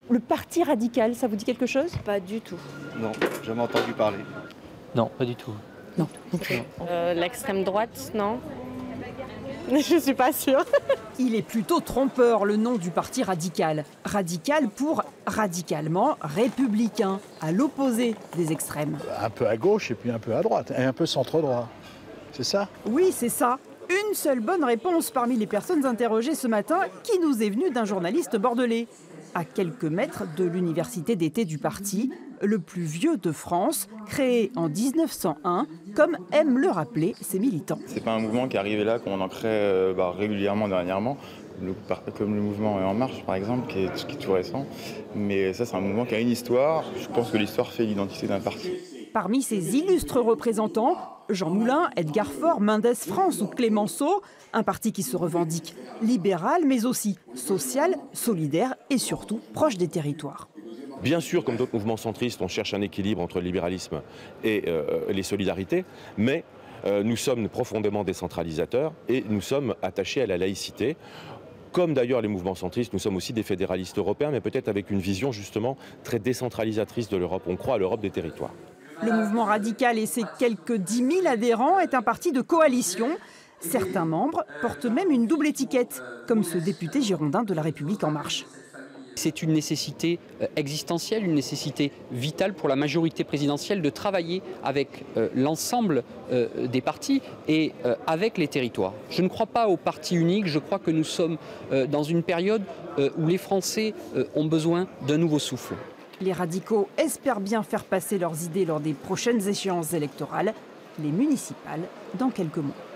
Le parti radical, ça vous dit quelque chose? Pas du tout. Non, jamais entendu parler. Non, pas du tout. Non. Ok. L'extrême droite, non. Je suis pas sûre. Il est plutôt trompeur, le nom du parti radical. Radical pour radicalement républicain, à l'opposé des extrêmes. Un peu à gauche et puis un peu à droite, et un peu centre-droit. C'est ça? Oui, c'est ça. Une seule bonne réponse parmi les personnes interrogées ce matin qui nous est venue d'un journaliste bordelais. À quelques mètres de l'université d'été du parti, le plus vieux de France, créé en 1901, comme aiment le rappeler ses militants. C'est pas un mouvement qui est arrivé là, qu'on en crée régulièrement dernièrement, comme le mouvement En Marche par exemple, qui est tout récent. Mais ça, c'est un mouvement qui a une histoire. Je pense que l'histoire fait l'identité d'un parti. Parmi ses illustres représentants, Jean Moulin, Edgar Faure, Mendes France ou Clémenceau, un parti qui se revendique libéral mais aussi social, solidaire et surtout proche des territoires. Bien sûr, comme d'autres mouvements centristes, on cherche un équilibre entre le libéralisme et les solidarités, mais nous sommes profondément décentralisateurs et nous sommes attachés à la laïcité. Comme d'ailleurs les mouvements centristes, nous sommes aussi des fédéralistes européens, mais peut-être avec une vision justement très décentralisatrice de l'Europe. On croit à l'Europe des territoires. Le mouvement radical et ses quelques 10 000 adhérents est un parti de coalition. Certains membres portent même une double étiquette, comme ce député girondin de La République En Marche. C'est une nécessité existentielle, une nécessité vitale pour la majorité présidentielle de travailler avec l'ensemble des partis et avec les territoires. Je ne crois pas au parti unique, je crois que nous sommes dans une période où les Français ont besoin d'un nouveau souffle. Les radicaux espèrent bien faire passer leurs idées lors des prochaines échéances électorales, les municipales, dans quelques mois.